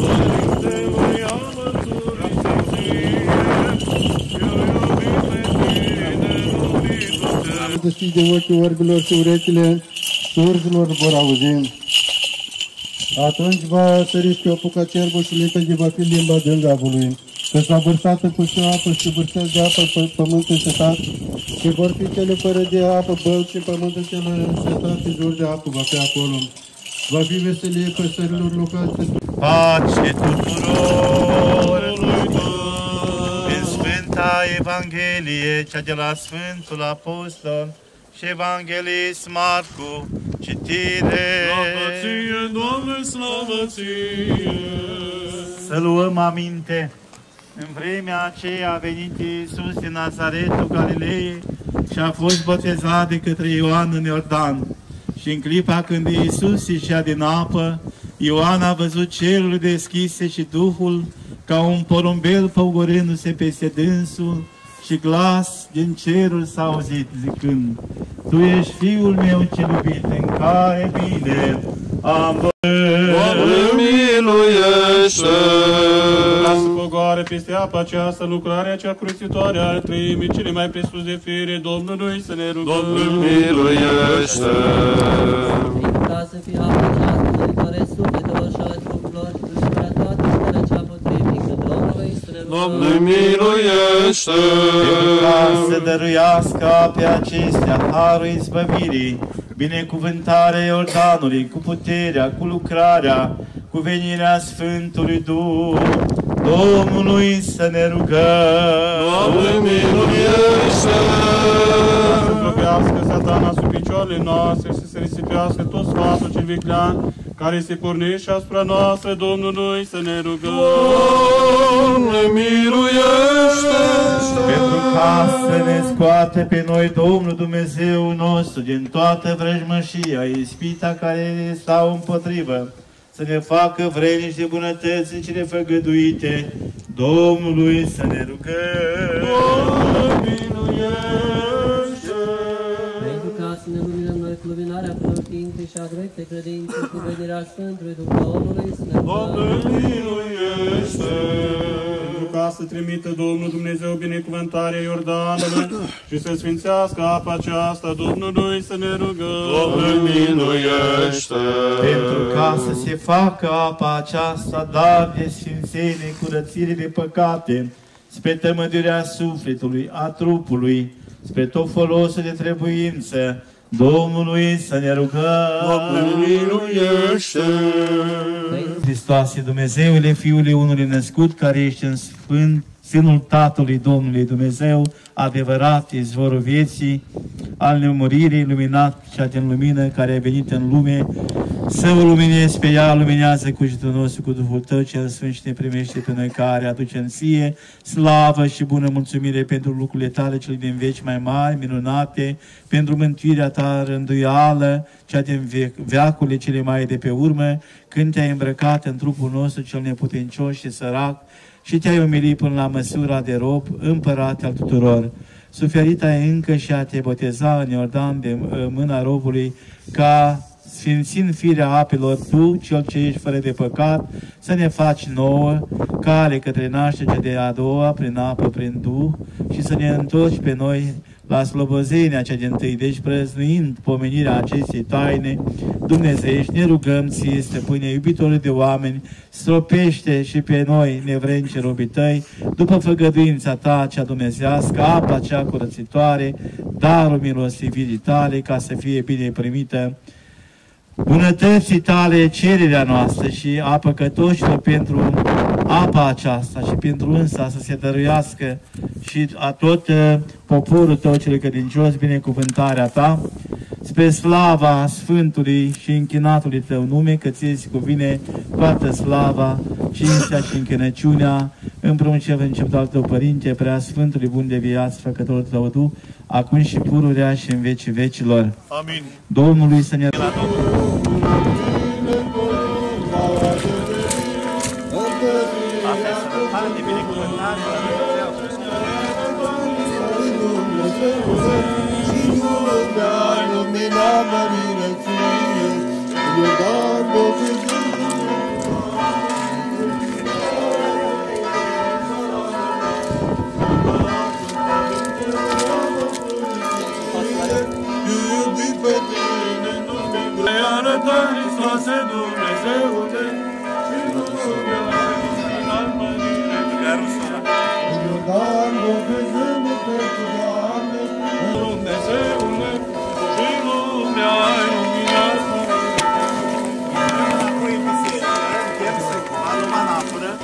Deschide ochii orbilor și urechile surzilor vor auzi. Atunci va sări pe opuca cerbul și limpede va fi limba dângavului. Că s-a vărsat cu și apă și vârsesc de apă pe pământ însetat și vor fi cele fără de apă bălți și pământul cel însetat și jur de apă va fi acolo. Va fi veselie păsărilor locați. Pace tuturor! În Sfânta Evanghelie, cea de la Sfântul Apostol și Evanghelist Marcu, citire. Slavă ție, Doamne, slavă ție! Să luăm aminte. În vremea aceea a venit Iisus din Nazaretul Galilei și a fost botezat de către Ioan în Iordan. Și în clipa când Iisus ieșea din apă, Ioan a văzut cerurile deschise și Duhul ca un porumbel păugorându-se peste dânsul și glas din cerul s-a auzit zicând: Tu ești Fiul meu cel iubit, în care bine am văzut. Doamne, miluiește! Lasă pogoare peste apa aceasta, lucrarea cea cruțitoare al treimii cele mai presus de fire Domnului să ne rugăm. Doamne, miluiește! Ca să fie apa aceasta, măritoare sufletelor și ale trupurilor și ducerea toată starea cea potrivnică Domnului să ne rugăm. Doamne, miluiește! Pentru ca să dăruiască pe acestea harul izbăvirii, binecuvântarea Iordanului, cu puterea, cu lucrarea, cu venirea Sfântului Duh, Domnului să ne rugăm. Doamne, miluiește! Să zdrobească Satana sub picioarele noastre și să risipească tot sfatul cel viclean care se pornește asupra noastră, Domnului să ne rugăm. Doamne, miluiește! Pentru ca să ne scoate pe noi Domnul Dumnezeu nostru din toată vrăjmășia, ispita care ne stau împotrivă, să ne facă vrednici de bunătăți cele făgăduite, Domnului să ne rugăm. Doamne, miluiește! Pentru ca să ne luminăm noi cu luminarea cunoștinței și a dreptei credințe, cu vederea Sfântului Duh Domnului să ne rugăm. Doamne, miluiește! Pentru ca să trimită Domnul Dumnezeu binecuvântarea Iordanului și să sfințească apa aceasta, Domnului să ne rugăm. Doamne, miluiește! Pentru ca să se facă apa aceasta dar de sfințenie, curățire de păcate, spre tămăduirea sufletului, a trupului, spre tot folosul de trebuință, Domnului să ne rugăm. Doamne, miluiește! Hristoase, Dumnezeule, Fiule unului născut, care ești în sânul Tatălui Domnului Dumnezeu, adevărat, izvorul vieții, al nemuririi, luminat cea din lumină, care a venit în lume, să o luminezi pe ea, luminează cugetul nostru cu Duhul Tău, cel Sfânt, și ne primește pe noi, care aducem ție slavă și bună mulțumire pentru lucrurile tale, cele din veci mai mari, minunate, pentru mântuirea ta rânduială, cea din veacurile cele mai de pe urmă, când te-ai îmbrăcat în trupul nostru cel neputincios și sărac, și te-ai umilit până la măsura de rob, împărat al tuturor. Suferit ai încă și a te boteza în Iordan de mâna robului, ca sfințind firea apelor, tu, cel ce ești fără de păcat, să ne faci nouă, care către nașterea de a doua, prin apă, prin Duh, și să ne întorci pe noi la slobozenia cea din-tâi. Deci, prăznuind pomenirea acestei taine dumnezeiești, ne rugăm ție, stăpâne, iubitorul de oameni, stropește și pe noi, nevrenci robii tăi, după făgăduința ta cea dumnezească, apa cea curățitoare, darul milosivirii tale, ca să fie bine primită bunătății tale, cererea noastră și a păcătoșilor pentru apa aceasta și pentru însa să se dăruiască și a tot poporul tău cel credincios binecuvântarea ta, spre slava Sfântului și închinatului tău nume, că ție-ți cuvine toată slava, cinstea și închinăciunea, împreună ce început al tău, Părinte, prea Sfântului bun de viață, făcătorul tău Duh, acum și pururea și în vecii vecilor. Amin. Domnului să ne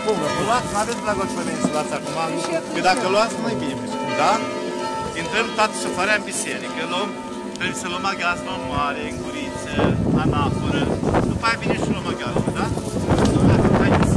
Cum? Vă luați? Nu aveți blagosloveni să luați acum? Că dacă luați, nu-i bine. Da? Intrăm toată suflarea în biserică, trebuie să luăm aghiazmă mare, în guriță, anaforă. După aia vine și luăm aghiazmă, da? Haideți!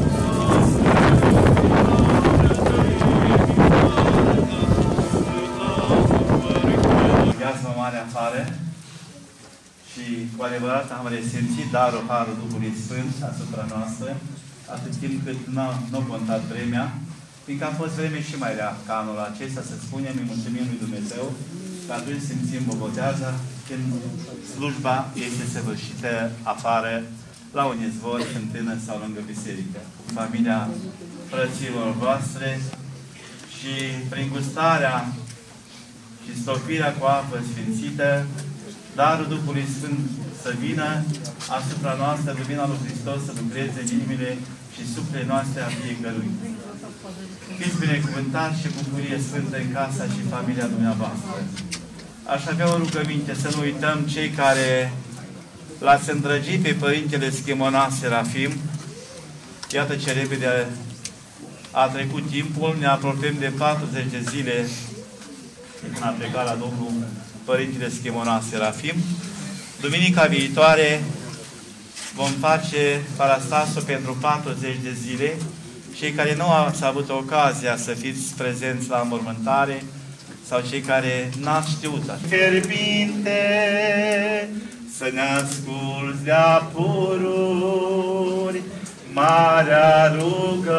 Aghiazmă mare afară și cu adevărat am resimțit darul Harul Duhului Sfânt asupra noastră, atât timp cât nu a contat vremea, fiindcă a fost vreme și mai rea ca anul acesta, să spunem, îi mulțumim lui Dumnezeu, că atunci simțim boboteaza când slujba este săvârșită afară, la un izvor, fântână sau lângă biserică, cu familia frăților voastre și prin gustarea și stopirea cu apă sfințită, darul Duhului Sfânt să vină asupra noastră, lumina lui Hristos să lucreze în inimile și sufletele noastre a fiecărui. Fiți binecuvântați și bucurie sfântă în casa și familia dumneavoastră. Aș avea o rugăminte să nu uităm cei care l-ați îndrăgit pe Părintele Schimonas Serafim. Iată ce repede a trecut timpul, ne apropiem de 40 de zile când a plecat la Domnul Părintele Schimonas Serafim. Duminica viitoare vom face parastasul pentru 40 de zile. Cei care nu ați avut ocazia să fiți prezenți la înmormântare sau cei care n-ați știut așa. Fierbinte, să ne asculți de-a pururi, marea rugăminte.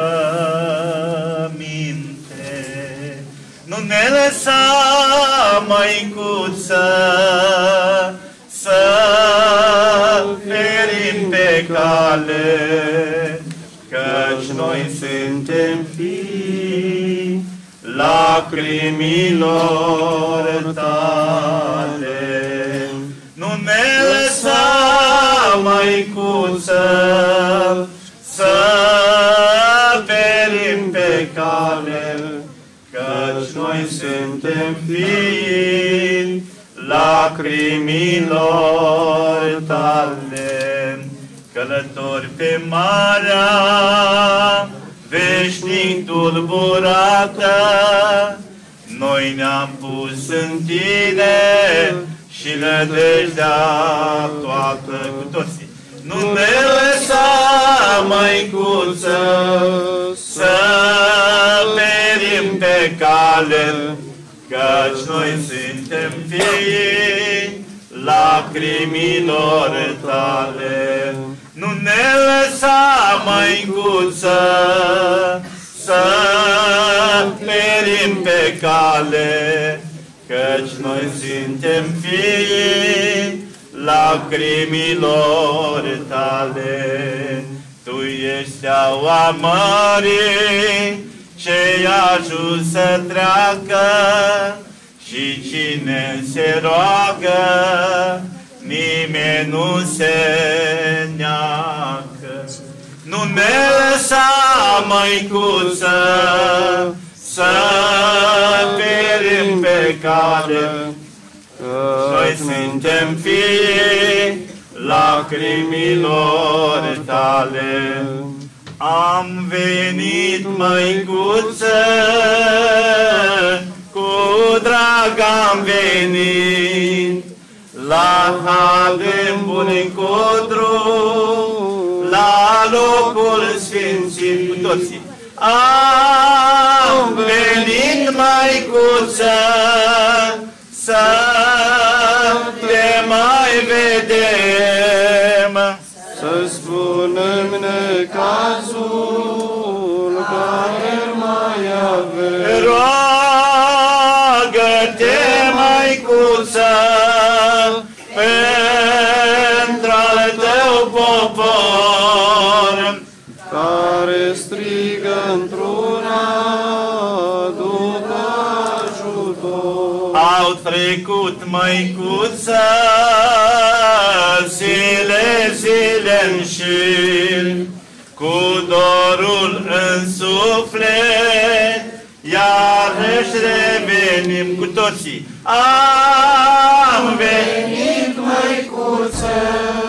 Nu ne lăsa, Măicuță, să ferim pe cale, căci noi suntem fii lacrimilor tale. Nu ne lăsa, Măicuță, să ferim pe cale, căci noi suntem fii lacrimilor tale. Călători pe marea veșnic tulburată, noi ne-am pus în tine și nădejdea toată cu toții. Nu ne lăsa, Măicuță, să perim pe cale, căci noi suntem fii lacrimilor tale. Nu ne lăsa, Măicuță, să perim pe cale, căci noi suntem fii lacrimilor tale. Tu ești steaua mării, ce-i ajuns să treacă, și cine se roagă, nimeni nu se neacă. Nu ne lăsa, Măicuță, să perim pe cale, noi suntem fii lacrimilor tale. Am venit, Măicuță, cu drag am venit, la Hadem Bunicodru, la locul sfințit, cu toții. Am venit, Măicuță, să te mai vedem, să spunem necazul care mai avem. Roagă-te, Măicuță, pentru al tău popor, care strigă într-una după ajutor. Au trecut, Măicuță, zile-n șir, cu dorul în suflet, iarăși revenim cu toții. Am venit, Măicuță,